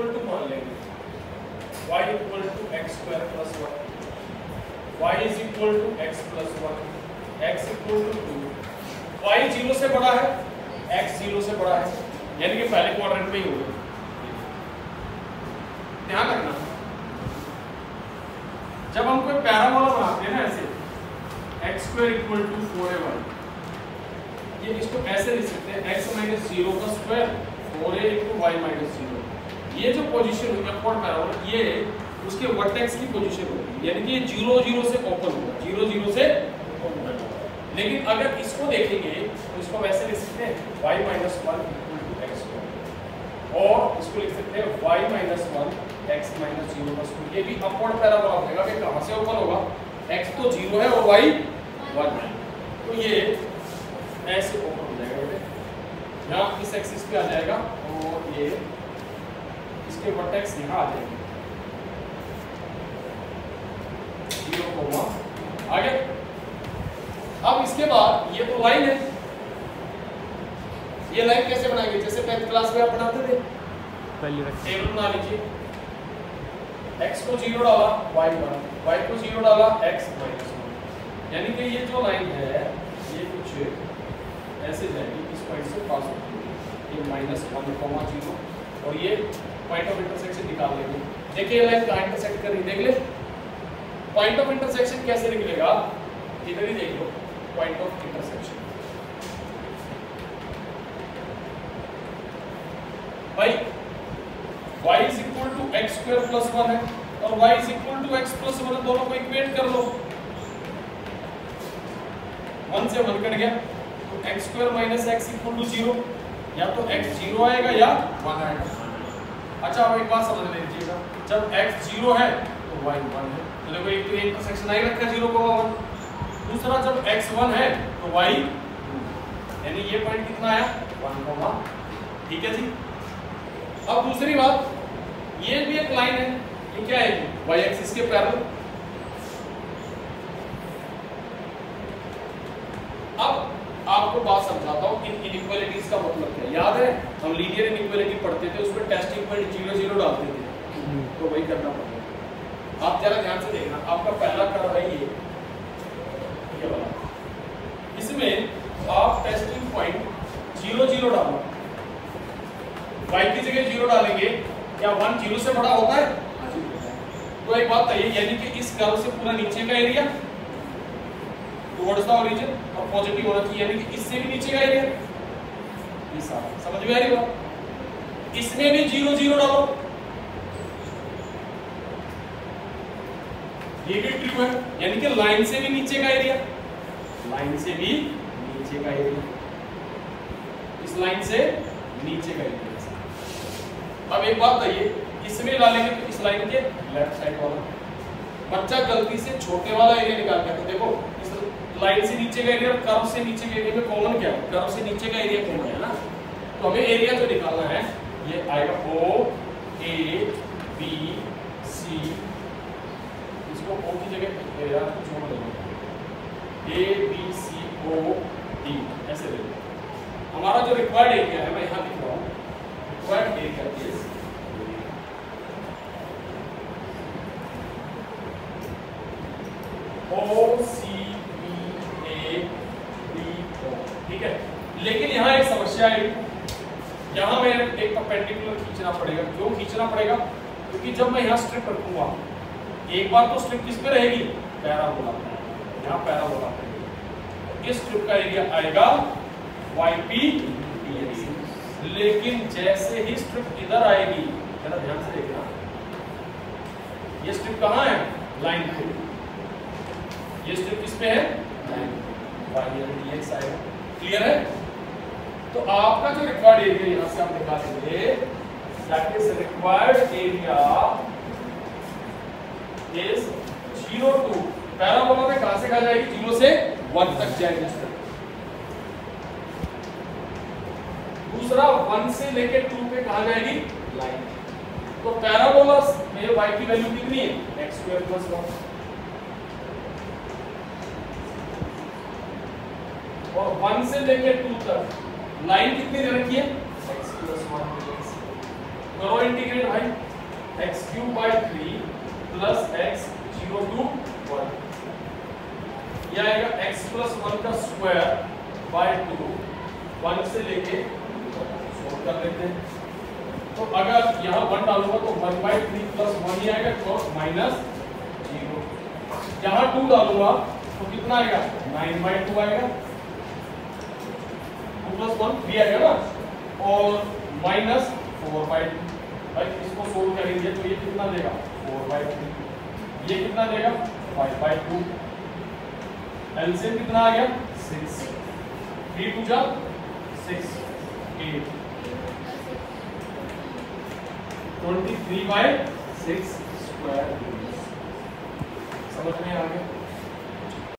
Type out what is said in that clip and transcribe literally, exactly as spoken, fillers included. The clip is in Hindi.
इक्वल टू मान लेंगे y equal to x square plus one, y is equal to x plus one, x equal to two, y zero से बड़ा है, x जीरो से बड़ा है, यानी कि पहले क्वाड्रेंट में ही होगा। ध्यान रखना जब हम कोई पैराबोला बनाते हैं ना ऐसे x square equal to four a y, ये इसको ऐसे लिख सकते हैं एक्स माइनस जीरो का square four a into y minus zero. ये जो पोजीशन होगी अपवर्ड पैराबोला, ये उसके वर्टेक्स की पोजीशन होगी, यानी कि ये जीरो जीरो से ओपन होगा, जीरो जीरो से ओपन होगा। लेकिन अगर इसको देखेंगे तो इसको वैसे लिख सकते हैं y minus one equal to x square, और इसको लिख सकते हैं y minus one x minus zero का स्क्वायर। ये भी अपवर्ड पैराबोला होगा कि कहाँ से ओपन होगा, एक्स तो जीरो है और वाई वन है, तो ये ऐसे ओपन हो जाएगा बेटे, यहाँ इस एक्सिस पे आ जाएगा और ये इसके वर्टेक्स यहाँ आ जाएंगे, जीरो कोमा आगे। अब इसके बाद ये तो लाइन है, ये लाइन कैसे बनाएंगे, जैसे टेंथ क्लास में आप बनाते थे, टेबल बना लीजिए, x को जीरो डाला y वन, y को जीरो डाला x माइनस वन, यानी कि ये जो लाइन है ये कुछ ऐसे जाएगी, इस पॉइंट से पास होती है, ये माइनस वन कॉमा जीरो, और ये पॉइंट ऑफ इंटरसेक्शन निकाल लेंगे। देखिए ये लाइन कहाँ इंटरसेक्ट कर रही है, देख ले पॉइंट ऑफ इंटरसेक्शन कैसे निकलेगा, इधर ही देख लो पॉइंट ऑफ इंटरसेक्शन। भाई y is equal to x square plus one है और y is equal to x plus one है, दोनों को इक्वेट कर लो, वन से वन कट गया तो x square minus x equal to zero, या तो x जीरो आएगा या वन आएगा। अच्छा अब एक बात समझ लीजिएगा, जब x जीरो है तो y वन है, तो देखो एक तो ये इंटरसेक्शन आ ही रखा जीरो को वन, दूसरा जब x वन है तो y यानी ये पॉइंट कितना आया वन को वन, ठीक है जी। अब दूसरी बात, ये भी एक लाइन है, ये क्या है, y एक्सिस के पैरेलल। अब आपको बात समझाता हूँ इन इनइक्वालिटीज का मतलब क्या है। याद है हम लीनियर इनइक्वालिटी पढ़ते थे, उसमें टेस्टिंग पॉइंट जीरो जीरो डालते थे, तो वही करना पड़ेगा। आप जरा ध्यान से देखना, आपका पहला कर्व है ये ये वाला, इसमें आप टेस्टिंग पॉइंट जीरो जीरो डालो, y की जगह जीरो डालेंगे, क्या वन जीरो से बड़ा होता है, तो एक बात है यानी कि इस कर्व से पूरा नीचे का एरिया टुवर्ड्स द ओरिजिन और पॉजिटिव होना चाहिए, यानी कि इससे भी नीचे का एरिया, ये सारा समझ में आ रही बात। इसमें भी जीरो जीरो डालो, ये भी ट्रू है, यानी कि लाइन से भी नीचे का एरिया, लाइन से भी नीचे का एरिया, इस लाइन से नीचे का एरिया। अब एक बात बताइए, इसमें डालेंगे तो इस लाइन के लेफ्ट साइड वाला, बच्चा गलती से छोटे वाला एरिया निकाल के, तो देखो इस लाइन से नीचे का एरिया और कर्व से नीचे के एरिया में कॉमन क्या है, कर्व से नीचे का एरिया कॉमन है ना, तो हमें एरिया जो निकालना है ये आएगा ओ ए बी सी, इसको ओ की जगह एरिया छोड़ देंगे, A B C O D ऐसे ले लो। हमारा जो रिक्वायर्ड एरिया है मैं यहाँ लिख रहा हूँ, required area is O C B A D O, ठीक है। लेकिन यहाँ एक समस्या है, यहाँ मैं एक परपेंडिकुलर खींचना पड़ेगा। क्यों खींचना पड़ेगा? क्योंकि जब मैं यहाँ स्ट्रिप रखूंगा, एक बार तो स्ट्रिप किस पे रहेगी, पैराबोला पे, यहाँ पैराबोला पे, इस स्ट्रिप का एरिया आएगा वाई पी डी एक्स। लेकिन जैसे ही स्ट्रिप इधर आएगी, जरा ध्यान से देखना, ये स्ट्रिप कहाँ है, लाइन पे, ये स्ट्रिप किस पे है, लाइन पे, वाई डी एक्स आएगा। क्लियर है? तो आपका जो रिक्वायर्ड एरिया यहाँ से हम निकालेंगे, that is required area is zero two, parabola में कहां से कहा जाएगी, जीरो से वन तक जाएगी। दूसरा वन से लेके टू पे कहा जाएगी, लाइन। तो पैराबोला में y की वैल्यू कितनी है, एक्स स्क्वायर प्लस वन, और वन से लेके टू तक लाइन कितनी दे रखी है, x प्लस वन। करो इंटीग्रेट भाई, x cube by three plus x zero two one, यह आएगा एक्स प्लस वन का स्क्वायर बाय टू, वन से लेके सोल्व कर लेते हैं। तो अगर यहाँ वन डालूंगा तो one by three plus one ही आएगा, तो माइनस जीरो। यहाँ टू डालूंगा तो कितना आएगा, नाइन बाई टू आएगा, टू प्लस वन थ्री आएगा ना, और माइनस फोर बाई टू। भाई इसको सोल्व करेंगे तो ये कितना देगा, फोर बाई थ्री, ये कितना देगा, फाइव बाई टू। एलसीएम कितना आ गया, सिक्स, थ्री टू जा six, eight, twenty three by six square. समझ में आ गया।